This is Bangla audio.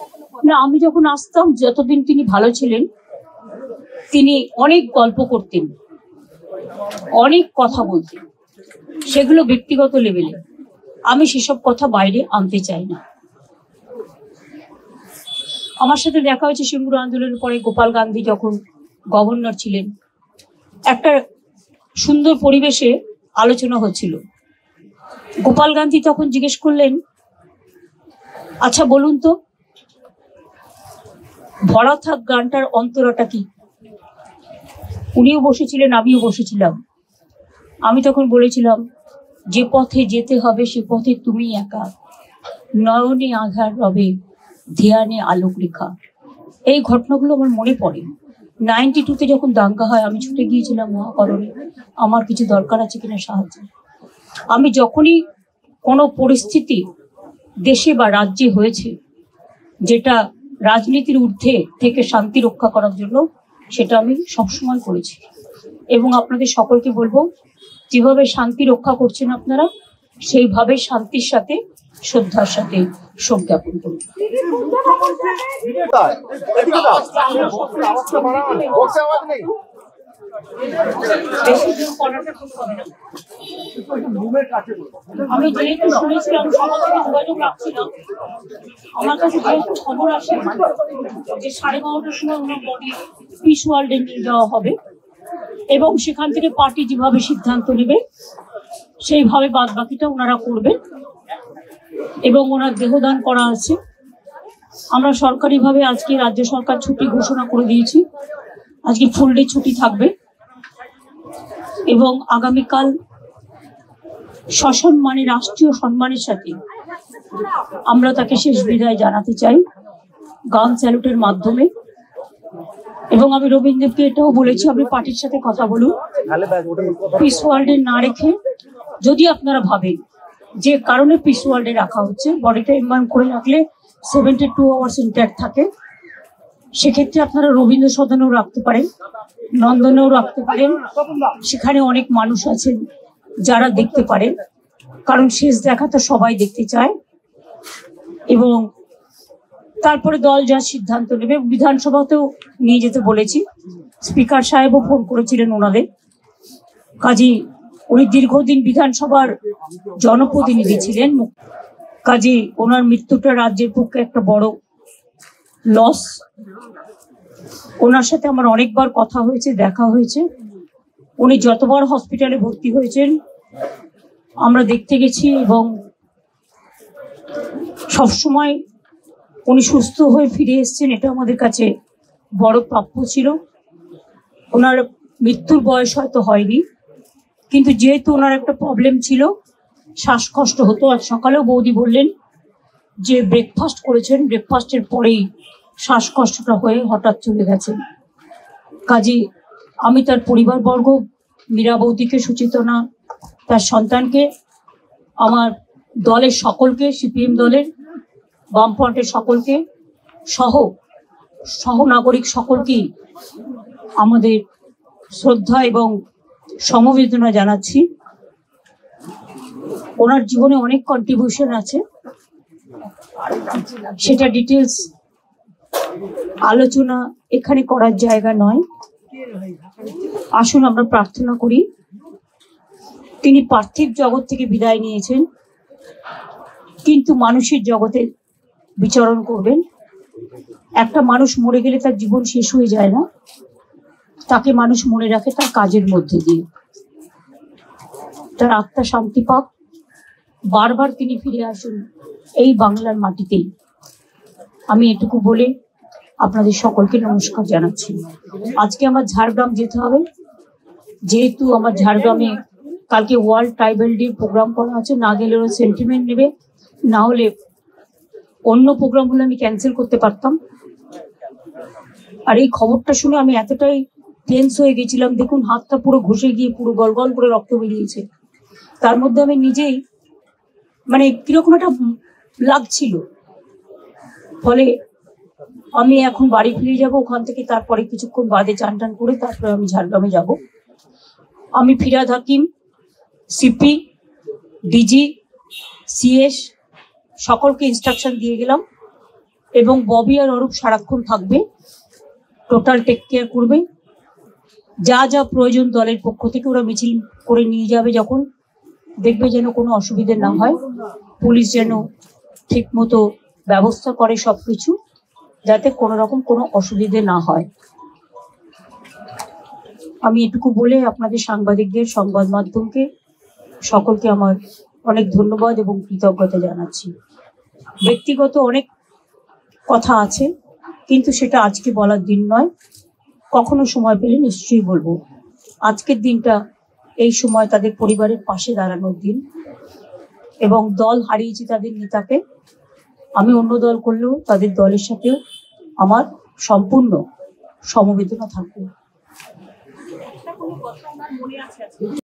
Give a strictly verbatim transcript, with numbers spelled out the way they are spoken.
না, আমি যখন আসতাম, যতদিন তিনি ভালো ছিলেন, তিনি অনেক গল্প করতেন, অনেক কথা বলতেন, সেগুলো ব্যক্তিগত লেভেলে। আমি সেসব কথা বাইরে আনতে চাই না। আমার সাথে দেখা হয়েছে সিঙ্গুর আন্দোলনের পরে, গোপাল গান্ধী যখন গভর্নর ছিলেন, একটা সুন্দর পরিবেশে আলোচনা হচ্ছিল। গোপাল গান্ধী তখন জিজ্ঞেস করলেন, আচ্ছা বলুন তো, ভরা থাক গানটার অন্তরাটা কি? উনিও বসেছিলেন, আমিও বসেছিলাম। আমি তখন বলেছিলাম, যে পথে যেতে হবে সে পথে তুমি একা, নয়নে আধার রবে, ধ্যানে আলোক রেখা। এই ঘটনাগুলো আমার মনে পড়ে। নাইনটি টুতে যখন দাঙ্গা হয়, আমি ছুটে গিয়েছিলাম মহাকরণে, আমার কিছু দরকার আছে কিনা সাহায্য। আমি যখনই কোনো পরিস্থিতি দেশে বা রাজ্যে হয়েছে যেটা রাজনীতির ঊর্ধ্বে থেকে শান্তি রক্ষা করার জন্য, সেটা আমি সবসময় করেছি। এবং আপনাদের সকলকে বলবো, যেভাবে শান্তি রক্ষা করছেন আপনারা, সেইভাবে শান্তির সাথে, শ্রদ্ধার সাথে শোক জ্ঞাপন করুন। আমি যেহেতু শুনেছিলাম, সবার সাথে যোগাযোগ রাখছিলাম, আমার কাছে যেহেতু খবর আসে যে সাড়ে বারোটার সময় ওনার বডি পিস ওয়ার্ল্ডে নিয়ে যাওয়া হবে, এবং সেখান থেকে পার্টি যেভাবে সিদ্ধান্ত নেবে সেইভাবে বাদ বাকিটা ওনারা করবেন, এবং ওনার দেহদান করা আছে। আমরা সরকারিভাবে আজকে রাজ্য সরকার ছুটি ঘোষণা করে দিয়েছি, আজকে ফুল ডে ছুটি থাকবে, এবং আগামীকাল সসম্মানে, রাষ্ট্রীয় সম্মানের সাথে আমরা তাকে শেষ বিদায় জানাতে চাই গান স্যালুটের মাধ্যমে। এবং আমি রবীন্দ্রকে এটাও বলেছি, আপনি পার্টির সাথে কথা বলুন, পিস ওয়ার্ল্ডে না রেখে, যদি আপনারা ভাবেন যে কারণে পিস ওয়ার্ল্ডে রাখা হচ্ছে, বডিটা এমবাম করে রাখলে সেভেন্টি টু আওয়ার্স ইন্ট্যাক্ট থাকে, সেক্ষেত্রে আপনারা রবীন্দ্র সদনেও রাখতে পারেন, নন্দনেও রাখতে পারেন। সেখানে অনেক মানুষ আছেন যারা দেখতে পারেন, কারণ শেষ দেখা তো সবাই দেখতে চায়। এবং তারপরে দল যা সিদ্ধান্ত নেবে, বিধানসভাতেও নিয়ে যেতে বলেছি, স্পিকার সাহেবও ফোন করেছিলেন ওনাদের। কাজী উনি দীর্ঘদিন বিধানসভার জনপ্রতিনিধি ছিলেন, কাজী ওনার মৃত্যুটা রাজ্যের পক্ষে একটা বড় লস। ওনার সাথে আমার অনেকবার কথা হয়েছে, দেখা হয়েছে। উনি যতবার হসপিটালে ভর্তি হয়েছেন আমরা দেখতে গেছি, এবং সবসময় উনি সুস্থ হয়ে ফিরে এসেছেন, এটা আমাদের কাছে বড় প্রাপ্য ছিল। ওনার মৃত্যুর বয়স হয়তো হয়নি, কিন্তু যেহেতু ওনার একটা প্রবলেম ছিল, শ্বাসকষ্ট হতো। আজ সকালেও বৌদি বললেন যে ব্রেকফাস্ট করেছেন, ব্রেকফাস্টের পরেই শ্বাসকষ্টটা হয়ে হঠাৎ চলে গেছেন। কাজী আমি তার পরিবারবর্গ, মীরা বৌদিকে, সুচেতনা, তার সন্তানকে, আমার দলের সকলকে, সিপিএম দলের, বামফ্রন্টের সকলকে সহ সহনাগরিক সকলকেই আমাদের শ্রদ্ধা এবং সমবেদনা জানাচ্ছি। ওনার জীবনে অনেক কন্ট্রিবিউশন আছে, সেটা ডিটেলস আলোচনা এখানে করার জায়গা নয়। আসুন আমরা প্রার্থনা করি, তিনি পার্থিব জগৎ থেকে বিদায় নিয়েছেন, কিন্তু মানুষের জগতে বিচরণ করবেন। একটা মানুষ মরে গেলে তার জীবন শেষ হয়ে যায় না, তাকে মানুষ মনে রাখে তার কাজের মধ্যে দিয়ে। তার আত্মা শান্তি পাক, বারবার তিনি ফিরে আসুন এই বাংলার মাটিতেই। আমি এটুকু বলে আপনাদের সকলকে নমস্কার জানাচ্ছি। আজকে আমার ঝাড়গ্রাম যেতে হবে, যেহেতু আমার ঝাড়গ্রামে কালকে ওয়ার্ল্ড ট্রাইবাল ডে প্রোগ্রাম করা আছে, না গেলে ওরা সেন্টিমেন্ট নেবে, না হলে অন্য প্রোগ্রামগুলো আমি ক্যান্সেল করতে পারতাম। আর এই খবরটা শুনে আমি এতটাই টেন্স হয়ে গেছিলাম, দেখুন হাতটা পুরো ঘষে গিয়ে পুরো গলগল করে রক্ত বেরিয়েছে। তার মধ্যে আমি নিজেই মানে কিরকম একটা লাগছিল। ফলে আমি এখন বাড়ি ফিরে যাব, ওখান থেকে তারপরে কিছুক্ষণ বাদে চান টান করে তারপরে আমি ঝাড়গ্রামে যাব। আমি Firhad Hakim, CP, DG, CS সকলকে ইনস্ট্রাকশন দিয়ে গেলাম এবং ববি আর অরূপ সারাক্ষণ থাকবে, টোটাল টেক কেয়ার করবে। যা যা প্রয়োজন দলের পক্ষ থেকে ওরা মিছিল করে নিয়ে যাবে, যখন দেখবে যেন কোনো অসুবিধে না হয়, পুলিশ যেন ঠিক মতো ব্যবস্থা করে সবকিছু, যাতে কোনো রকম কোনো অসুবিধে না হয়। আমি এটুকু বলে আপনাদের সাংবাদিকদের, সংবাদ মাধ্যমকে সকলকে আমার অনেক ধন্যবাদ এবং কৃতজ্ঞতা জানাচ্ছি। ব্যক্তিগত অনেক কথা আছে, কিন্তু সেটা আজকে বলার দিন নয়, কখনো সময় পেলে নিশ্চয়ই বলবো। আজকের দিনটা এই সময় তাদের পরিবারের পাশে দাঁড়ানোর দিন, এবং দল হারিয়েছে তাদের নেতাকে। আমি অন্য দল করলেও তাদের দলের সাথেও আমার সম্পূর্ণ সমবেদনা থাকবে।